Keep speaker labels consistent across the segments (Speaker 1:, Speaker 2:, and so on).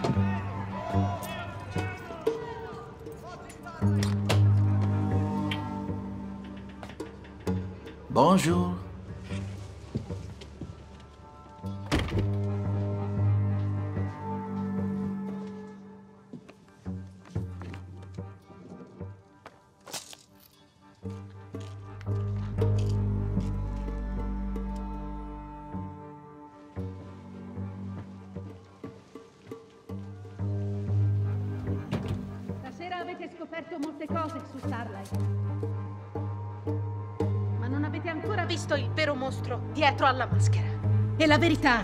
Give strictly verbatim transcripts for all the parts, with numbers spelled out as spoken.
Speaker 1: Bonjour.
Speaker 2: Stasera avete scoperto molte cose su Starlight. Ma non avete ancora visto il vero mostro dietro alla maschera. E la verità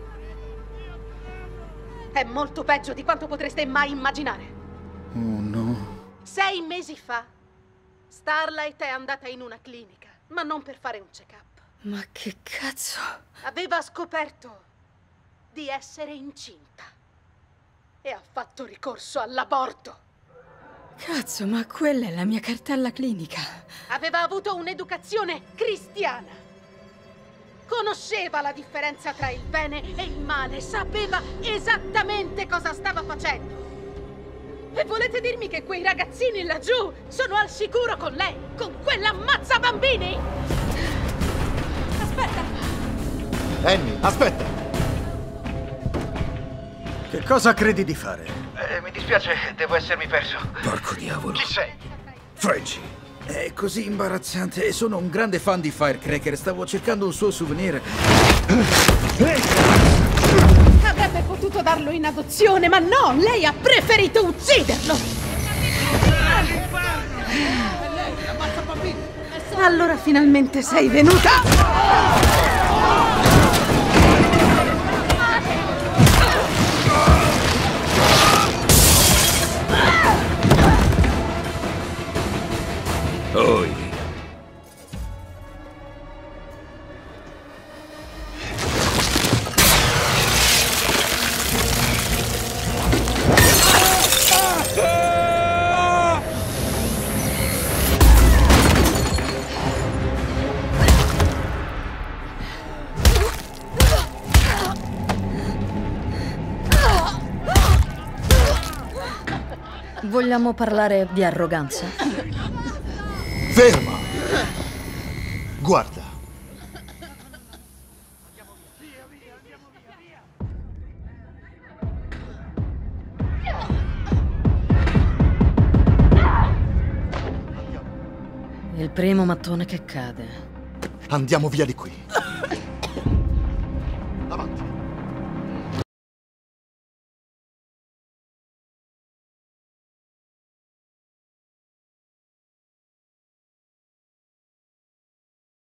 Speaker 2: è molto peggio di quanto potreste mai immaginare.
Speaker 1: Oh no.
Speaker 2: Sei mesi fa, Starlight è andata in una clinica, ma non per fare un check-up.
Speaker 3: Ma che cazzo?
Speaker 2: Aveva scoperto di essere incinta e ha fatto ricorso all'aborto.
Speaker 3: Cazzo, ma quella è la mia cartella clinica.
Speaker 2: Aveva avuto un'educazione cristiana. Conosceva la differenza tra il bene e il male. Sapeva esattamente cosa stava facendo. E volete dirmi che quei ragazzini laggiù sono al sicuro con lei? Con quella ammazza bambini? Aspetta!
Speaker 1: Annie, aspetta! Che cosa credi di fare?
Speaker 4: Eh, mi dispiace, devo essermi perso.
Speaker 1: Porco diavolo.
Speaker 4: Chi sei?
Speaker 1: Frenchie. È così imbarazzante. Sono un grande fan di Firecracker. Stavo cercando un suo souvenir.
Speaker 2: Avrebbe potuto darlo in adozione, ma no! Lei ha preferito ucciderlo! Allora finalmente sei venuta!
Speaker 1: Oi.
Speaker 3: Vogliamo parlare di arroganza?
Speaker 1: Ferma! Guarda.
Speaker 3: Il primo mattone che cade.
Speaker 1: Andiamo via di qui.